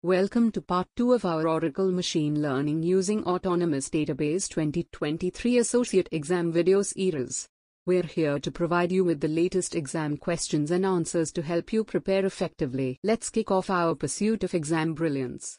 Welcome to part 2 of our Oracle Machine Learning Using Autonomous Database 2023 Associate Exam video series. We're here to provide you with the latest exam questions and answers to help you prepare effectively. Let's kick off our pursuit of exam brilliance.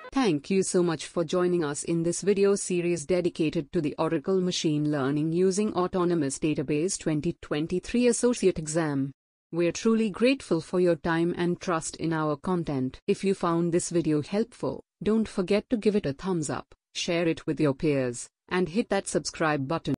Thank you so much for joining us in this video series dedicated to the Oracle Machine Learning Using Autonomous Database 2023 Associate Exam. We're truly grateful for your time and trust in our content. If you found this video helpful, don't forget to give it a thumbs up, share it with your peers, and hit that subscribe button.